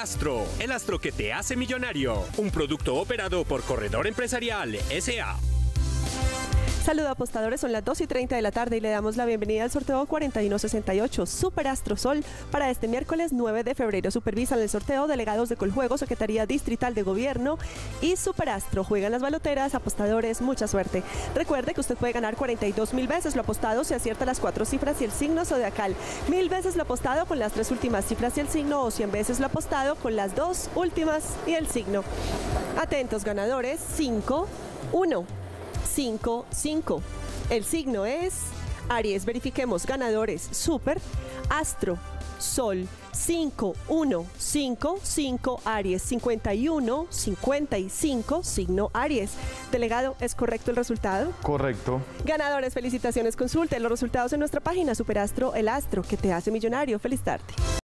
Superastro, el astro que te hace millonario. Un producto operado por Corredor Empresarial S.A. Saludos apostadores, son las 2:30 de la tarde y le damos la bienvenida al sorteo 4168 Superastro Sol para este miércoles 9 de febrero. Supervisan el sorteo delegados de Coljuego, Secretaría Distrital de Gobierno y Superastro. Juegan las baloteras, apostadores, mucha suerte. Recuerde que usted puede ganar 42.000 veces lo apostado si acierta las 4 cifras y el signo zodiacal, 1.000 veces lo apostado con las 3 últimas cifras y el signo, o 100 veces lo apostado con las 2 últimas y el signo. Atentos ganadores, 5, 1. 5, 5. El signo es Aries. Verifiquemos ganadores. Super, Astro, Sol, 5, 1, 5, 5, Aries, 51, 55, signo Aries. Delegado, ¿es correcto el resultado? Correcto. Ganadores, felicitaciones. Consulte los resultados en nuestra página Superastro, el astro que te hace millonario. Feliz tarde.